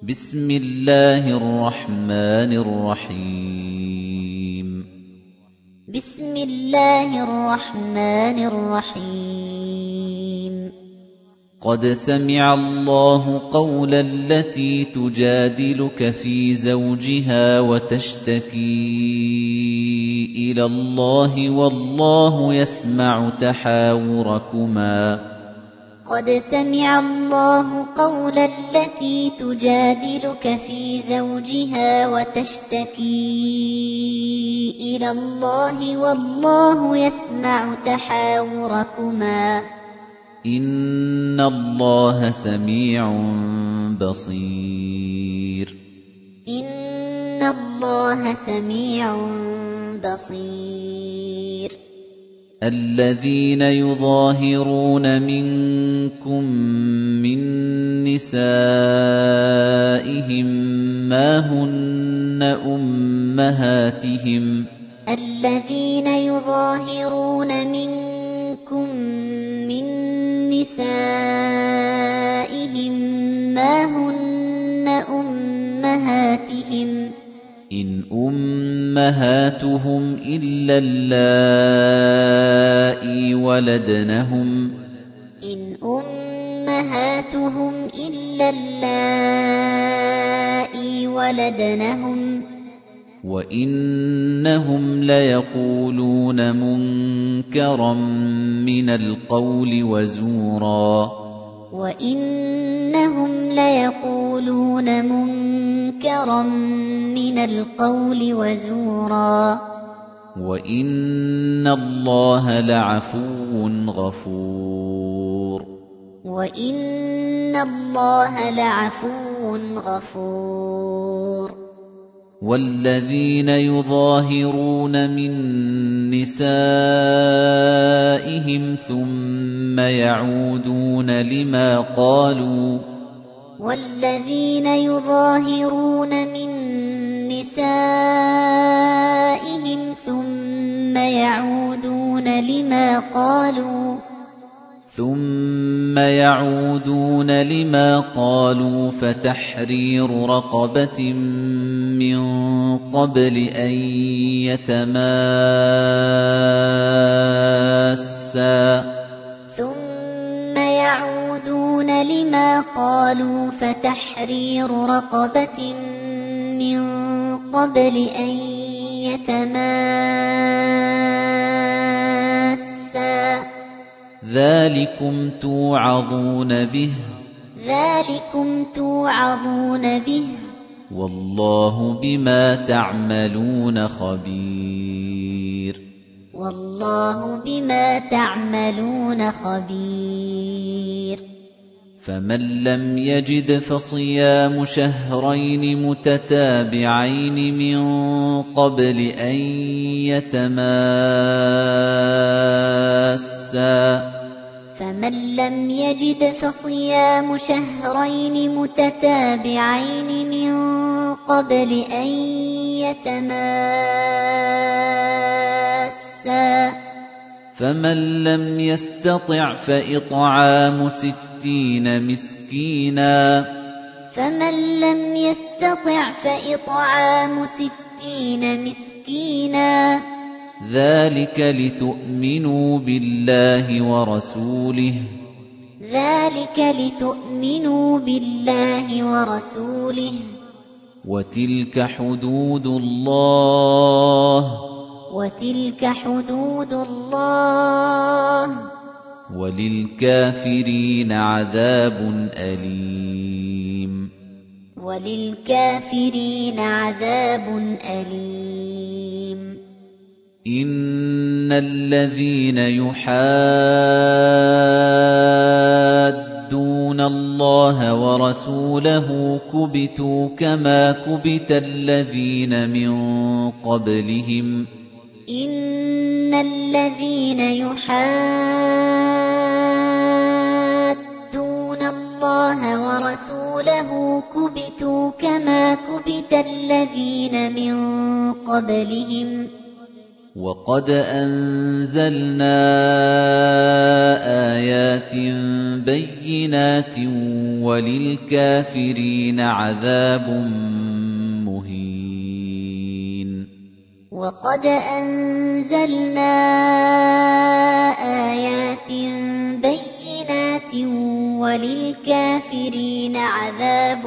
بسم الله الرحمن الرحيم بسم الله الرحمن الرحيم قد سمع الله قول التي تجادلك في زوجها وتشتكي إلى الله والله يسمع تحاوركما قد سمع الله قول التي تجادلك في زوجها وتشتكي إلى الله والله يسمع تحاوركما إن الله سميع بصير إن الله سميع بصير الذين يظاهرون منكم من نسائهم ما هن أمهاتهم الذين يظاهرون منكم من نسائهم ما هن أمهاتهم إن أمهاتهم إلا اللائي ولدنهم إن أمهاتهم إلا اللائي ولدنهم وإنهم ليقولون منكرا من القول وزورا وإنهم ليقولون منكرا من القول وزورا وإن الله لعفو غفور وإن الله لعفو غفور والذين يظاهرون من نسائهم ثم يعودون لما قالوا والذين يظاهرون من نسائهم ثم يعودون لما قالوا فتحرير رقبة من قبل أن يتماسا ثم يعودون لما قالوا فتحرير رقبة من قبل أن يتماسا ذلكم توعظون به والله بما تعملون خبير فمن لم يجد فصيام شهرين متتابعين من قبل أن يتماسا فمن لم يجد فصيام شهرين متتابعين من قبل أن يتماسا فمن لم يستطع فإطعام 60 مسكينا ذلك لتؤمنوا بالله ورسوله وتلك حدود الله وللكافرين عذاب أليم إن الذين يحادون الله ورسوله كبتوا كما كبت الذين من قبلهم إن الذين يحادون الله ورسوله كبتوا كما كبت الذين من قبلهم وَقَدْ أَنزَلْنَا آيَاتٍ بَيِّنَاتٍ وَلِلْكَافِرِينَ عَذَابٌ مُّهِينٌ وَقَدْ أَنزَلْنَا آيَاتٍ بَيِّنَاتٍ وَلِلْكَافِرِينَ عَذَابٌ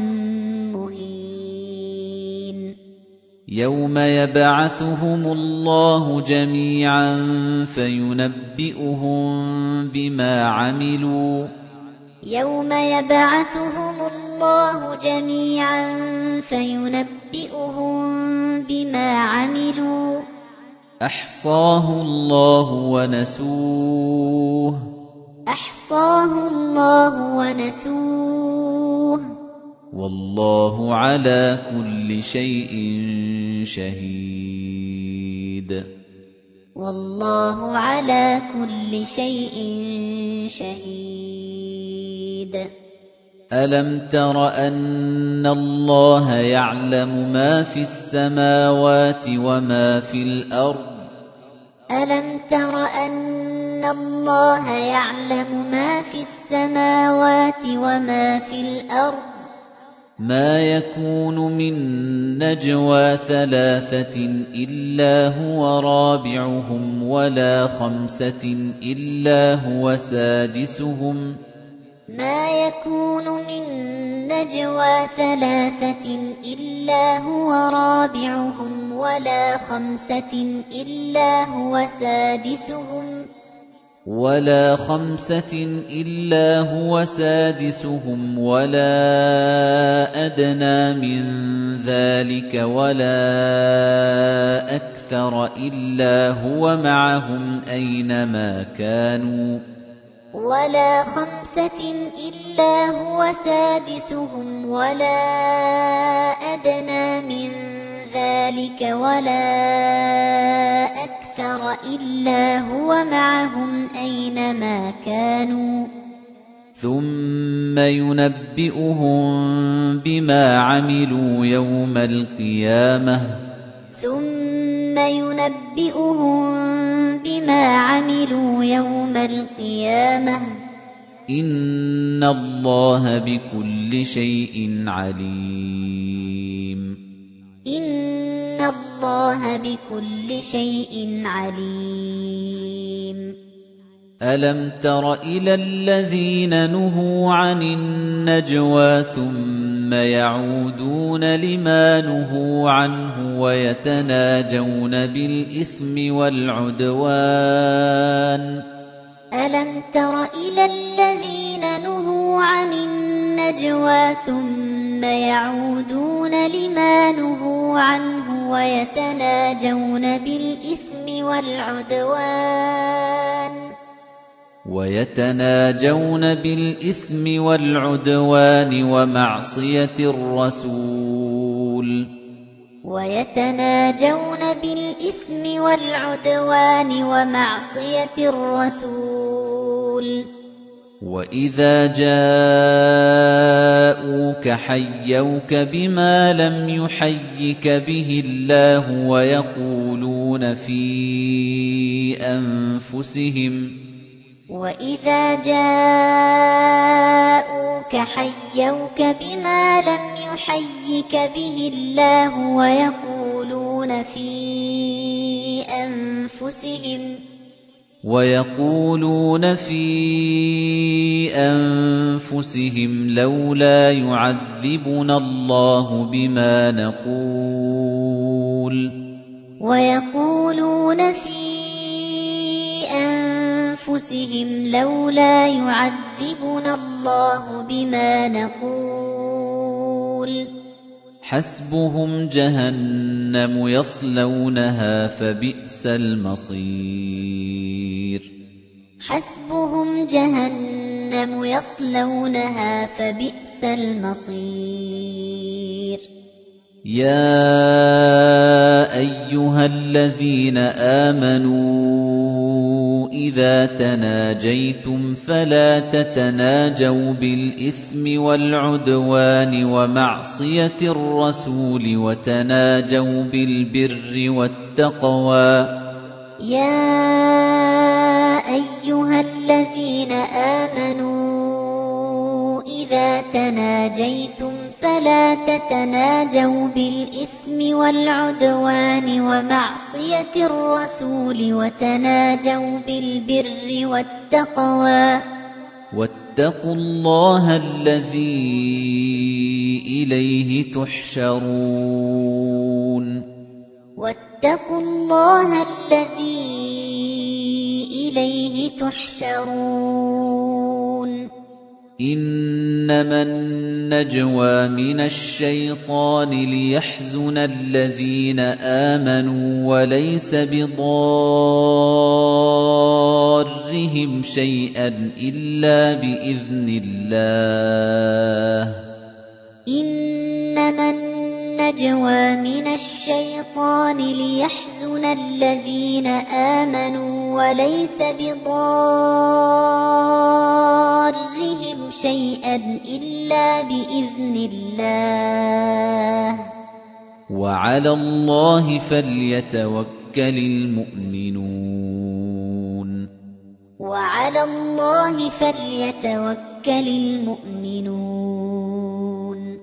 مُّهِينٌ يَوْمَ يَبْعَثُهُمُ اللَّهُ جَمِيعًا فَيُنَبِّئُهُم بِمَا عَمِلُوا يَوْمَ يَبْعَثُهُمُ اللَّهُ جَمِيعًا فَيُنَبِّئُهُم بِمَا عَمِلُوا أَحْصَاهُ اللَّهُ وَنَسُوهُ وَاللَّهُ عَلَى كُلِّ شَيْءٍ شَهِيدٌ أَلَمْ تَرَ أَنَّ اللَّهَ يَعْلَمُ مَا فِي السَّمَاوَاتِ وَمَا فِي الْأَرْضِ أَلَمْ تَرَ أَنَّ اللَّهَ يَعْلَمُ مَا فِي السَّمَاوَاتِ وَمَا في الْأَرْضِ مَا يَكُونُ مِن نَّجْوَىٰ ثَلَاثَةٍ إِلَّا هُوَ رَابِعُهُمْ وَلَا خَمْسَةٍ إِلَّا هُوَ سَادِسُهُمْ مَا يَكُونُ مِن نَّجْوَىٰ ثَلَاثَةٍ إِلَّا هُوَ رَابِعُهُمْ وَلَا خَمْسَةٍ إِلَّا هُوَ سَادِسُهُمْ وَلَا أَدْنَىٰ مِن ذَٰلِكَ وَلَا أَكْثَرَ إِلَّا هُوَ مَعَهُمْ أَيْنَمَا كَانُوا وَلَا خَمْسَةٍ إِلَّا هُوَ سَادِسُهُمْ وَلَا أَدْنَىٰ مِن ذَٰلِكَ وَلَا أَكْثَرَ إِلَّا هُوَ مَعَهُمْ أَيْنَمَا كَانُوا ثُمَّ يُنَبِّئُهُم بِمَا عَمِلُوا يَوْمَ الْقِيَامَةِ إِنَّ اللَّهَ بِكُلِّ شَيْءٍ عَلِيمٌ أَلَمْ تَرَ إِلَى الَّذِينَ نُهُوا عَنِ النَّجْوَىٰ ثُمَّ يَعُودُونَ لِمَا نُهُوا عَنْهُ وَيَتَنَاجَوْنَ بِالْإِثْمِ وَالْعُدْوَانِ أَلَمْ تَرَ إِلَى الَّذِينَ نُهُوا عَنِ النَّجْوَىٰ ثُمَّ يَعُودُونَ لِمَا نُهُوا عَنْهُ وَيَتَنَاجَوْنَ بِالْإِثْمِ وَالْعُدْوَانِ وَمَعْصِيَةِ الرَّسُولِ وَإِذَا جَاءُوكَ حَيَّوْكَ بِمَا لَمْ يُحَيِّكَ بِهِ اللَّهُ وَيَقُولُونَ فِي أَنفُسِهِمْ لَوْلَا يُعَذِّبُنَا اللَّهُ بِمَا نَقُولُ حَسْبُهُمْ جَهَنَّمُ يَصْلَوْنَهَا فَبِئْسَ الْمَصِيرُ يَا أَيُّهَا الَّذِينَ آمَنُوا إِذَا تَنَاجَيْتُمْ فَلَا تَتَنَاجَوْا بِالْإِثْمِ وَالْعُدْوَانِ وَمَعْصِيَتِ الرَّسُولِ وَتَنَاجَوْا بِالْبِرِّ وَالتَّقْوَى يَا أَيُّهَا الَّذِينَ آمَنُوا إِذَا تَنَاجَيْتُمْ فَلَا تَتَنَاجَوْا بِالْإِثْمِ وَالْعُدْوَانِ وَمَعْصِيَتِ الرَّسُولِ وَتَنَاجَوْا بِالْبِرِّ وَالتَّقْوَى وَاتَّقُوا اللَّهَ الَّذِي إِلَيْهِ تُحْشَرُونَ وَاتَّقُوا اللَّهَ الَّذِي إِلَيْهِ تُحْشَرُونَ إِنَّمَا النَّجْوَى مِنَ الشَّيْطَانِ لِيَحْزُنَ الَّذِينَ آمَنُوا وَلَيْسَ بِضَارِّهِمْ شَيْئًا إِلَّا بِإِذْنِ اللَّهِ إِنَّمَا النَّجْوَى مِنَ الشَّيْطَانِ لِيَحْزُنَ الَّذِينَ آمَنُوا وَلَيْسَ بِضَارِّهِمْ شَيْئًا إِلَّا بِإِذْنِ اللَّهِ وَعَلَى اللَّهِ فَلْيَتَوَكَّلِ الْمُؤْمِنُونَ وَعَلَى اللَّهِ فَلْيَتَوَكَّلِ الْمُؤْمِنُونَ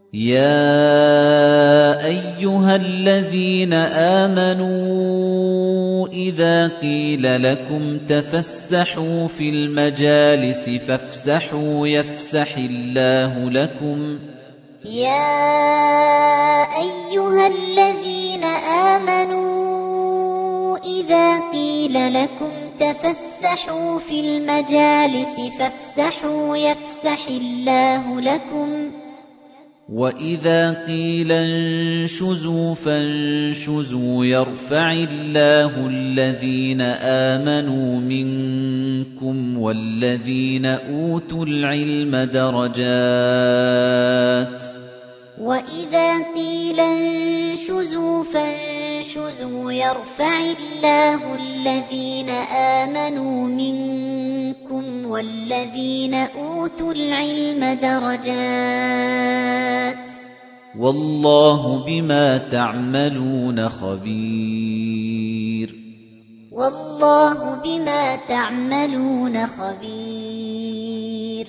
يَا أَيُّهَا الَّذِينَ آمَنُوا إِذَا قِيلَ لَكُمْ تَفَسَّحُوا فِي الْمَجَالِسِ فَافْسَحُوا يَفْسَحِ اللَّهُ لَكُمْ يَا أَيُّهَا الَّذِينَ آمَنُوا إِذَا قِيلَ لَكُمْ تَفَسَّحُوا فِي الْمَجَالِسِ فَافْسَحُوا يَفْسَحِ اللَّهُ لَكُمْ وَإِذَا قِيلَ انشُزُوا فَانشُزُوا يَرْفَعِ اللَّهُ الَّذِينَ آمَنُوا مِنكُمْ وَالَّذِينَ أُوتُوا الْعِلْمَ دَرَجَاتٍ وَإِذَا قِيلَ انشُزُوا فَانشُزُوا يَرْفَعِ اللَّهُ الَّذِينَ آمَنُوا مِنكُمْ وَالَّذِينَ أُوتُوا الْعِلْمَ دَرَجَاتٍ وَاللَّهُ بِمَا تَعْمَلُونَ خَبِيرٌ وَاللَّهُ بِمَا تَعْمَلُونَ خَبِيرٌ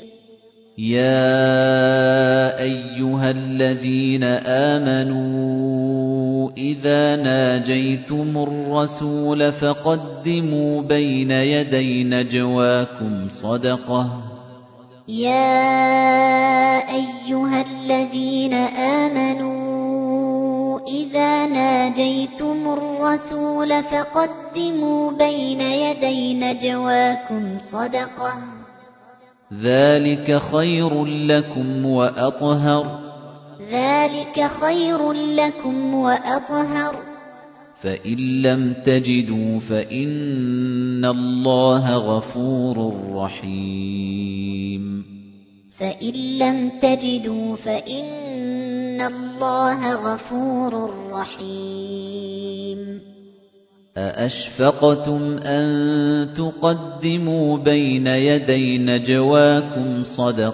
يَا أَيُّهَا الَّذِينَ آمَنُوا إِذَا نَاجَيْتُمُ الرَّسُولَ فَقَدِّمُوا بَيْنَ يَدَيْ نَجْوَاكُمْ صَدَقَةً يَا أَيُّهَا الَّذِينَ آمَنُوا إِذَا نَاجَيْتُمُ الرَّسُولَ فَقَدِّمُوا بَيْنَ يَدَيْ نَجْوَاكُمْ صَدَقَةً ذَلِكَ خَيْرٌ لَّكُمْ وَأَطْهَرُ ذَلِكَ خَيْرٌ لَّكُمْ وَأَطْهَرُ فَإِن لَّمْ تَجِدُوا فَإِنَّ اللَّهَ غَفُورٌ رَّحِيمٌ فَإِن لَّمْ تَجِدُوا فَإِنَّ اللَّهَ غَفُورٌ رَّحِيمٌ أَأَشْفَقْتُمْ أَن تُقَدِّمُوا بَيْنَ يَدَيْ نَجْوَاكُمْ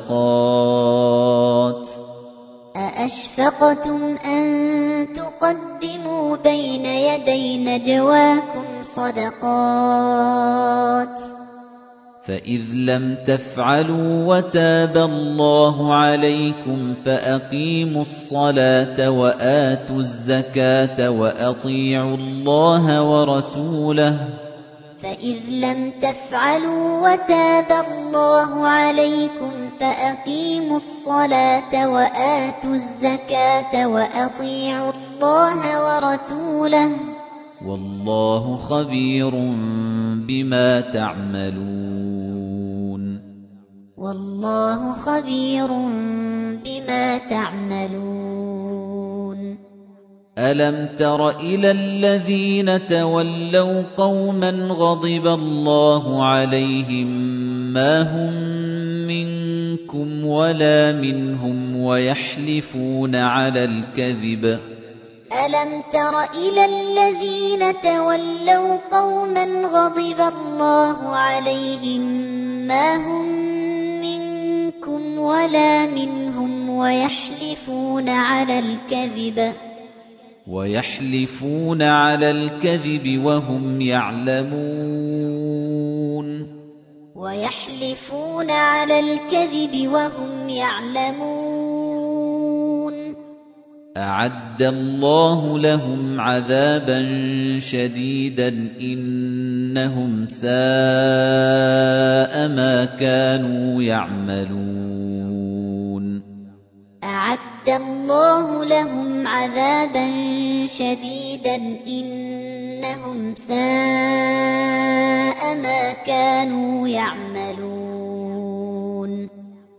صَدَقَاتٍ أَأَشْفَقْتُمْ أَن تُقَدِّمُوا بَيْنَ يَدَيْ نَجْوَاكُمْ صَدَقَاتٍ فَإِذْ لَمْ تَفْعَلُوا وَتَابَ اللَّهُ عَلَيْكُمْ فَأَقِيمُوا الصَّلَاةَ وَآتُوا الزَّكَاةَ وَأَطِيعُوا اللَّهَ وَرَسُولَهُ فَإِذْ لَمْ تَفْعَلُوا وَتَابَ اللَّهُ عَلَيْكُمْ فَأَقِيمُوا الصَّلَاةَ وَآتُوا الزَّكَاةَ وَأَطِيعُوا اللَّهَ وَرَسُولَهُ وَاللَّهُ خَبِيرٌ بِمَا تَعْمَلُونَ وَاللَّهُ خَبِيرٌ بِمَا تَعْمَلُونَ أَلَمْ تَرَ إِلَى الَّذِينَ تَوَلَّوْا قَوْمًا غَضِبَ اللَّهُ عَلَيْهِمْ مَا هُمْ مِنكُمْ وَلَا مِنْهُمْ وَيَحْلِفُونَ عَلَى الْكَذِبِ ألم تر إلى الذين تولوا قوما غضب الله عليهم ما هم منكم ولا منهم ويحلفون على الكذب وهم يعلمون أعد الله لهم عذابا شديدا إنهم ساء ما كانوا يعملون أعد الله لهم عذابا شديدا إنهم ساء ما كانوا يعملون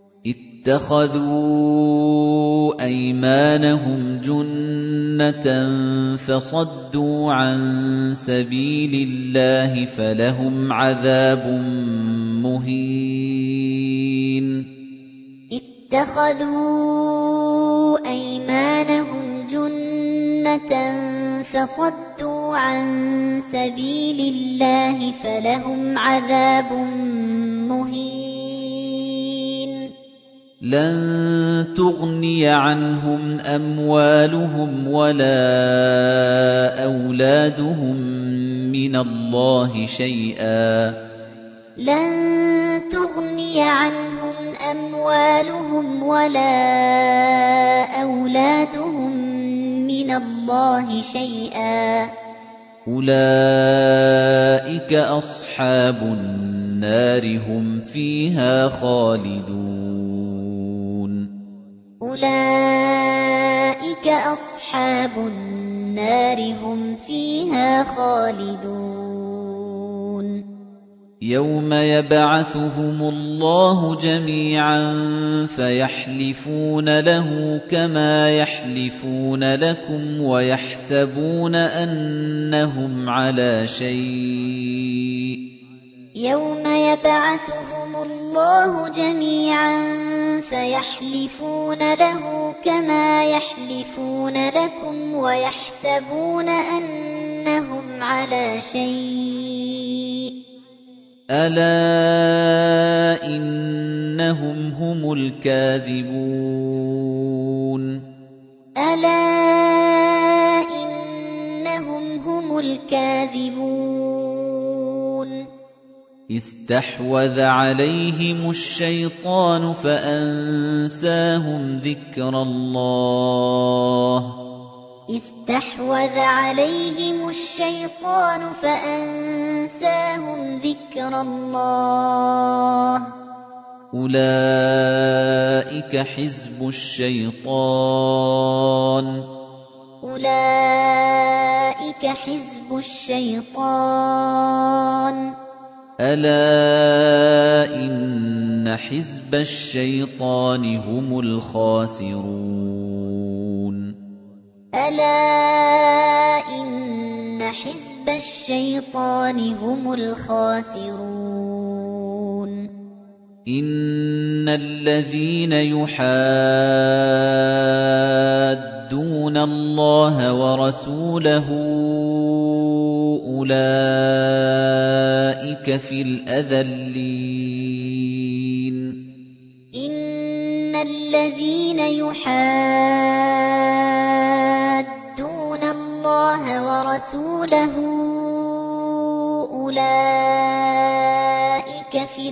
اتخذوا أيمانهم جنة فصدوا عن سبيل الله فلهم عذاب مهين اتخذوا أيمانهم جنة فصدوا عن سبيل الله فلهم عذاب مهين لن تغني عنهم أموالهم ولا أولادهم من الله شيئا لن تغني عنهم أموالهم ولا أولادهم من الله شيئا أولئك أصحاب النار هم فيها خالدون أولئك أصحاب النار هم فيها خالدون يوم يبعثهم الله جميعا فيحلفون له كما يحلفون لكم ويحسبون أنهم على شيء يوم يبعثهم الله جميعا فيحلفون له كما يحلفون لكم ويحسبون أنهم على شيء ألا إنهم هم الكاذبون ألا إنهم هم الكاذبون استحوذ عليهم الشيطان فأنساهم ذكر الله استحوذ عليهم الشيطان فأنساهم ذكر الله أولئك حزب الشيطان أولئك حزب الشيطان ألا إن حزب الشيطان هم الخاسرون ألا إن حزب الشيطان هم الخاسرون إن الذين يحادون الله ورسوله أولئك في الأذلين إن الذين يحادون الله ورسوله أولئك في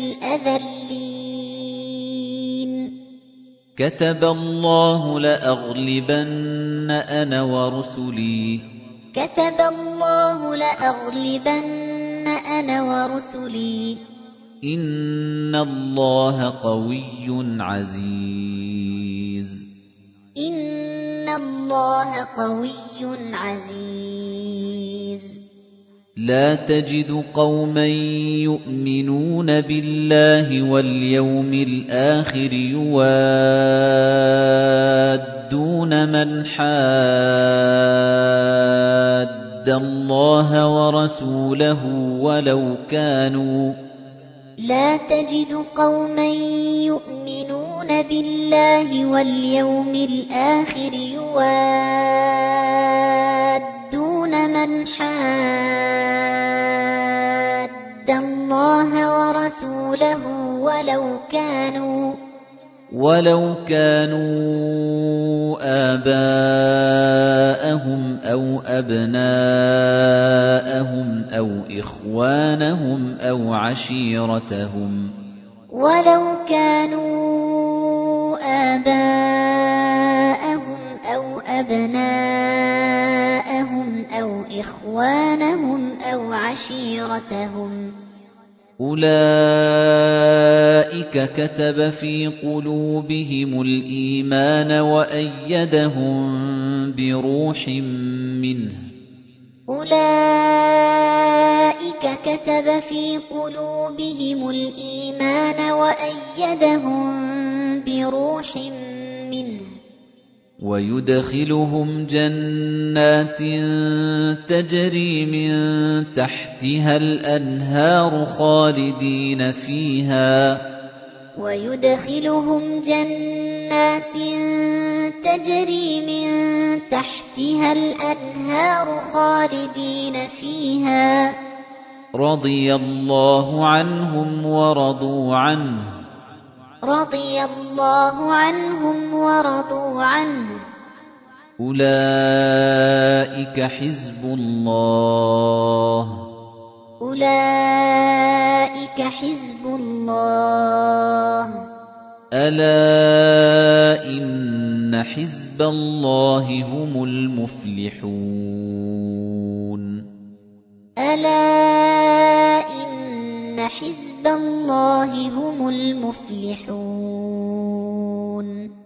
الأذلين كتب الله لأغلبن أنا ورسلي كتب الله لأغلبن أنا ورسلي إن الله قوي عزيز إن الله قوي عزيز لا تجد قوما يؤمنون بالله واليوم الآخر يوادون من حاد الله ورسوله ولو كانوا لا تجد قوما يؤمنون بالله واليوم الآخر يوادون ومن حاد الله ورسوله ولو كانوا آباءهم أو أبناءهم أو إخوانهم أو عشيرتهم أولئك كتب في قلوبهم الإيمان وأيدهم بروح منه ويدخلهم جنات تجري من تحتها الأنهار خالدين فيها رضي الله عنهم ورضوا عنه أولئك حزب الله ألا إن حزب الله هم المفلحون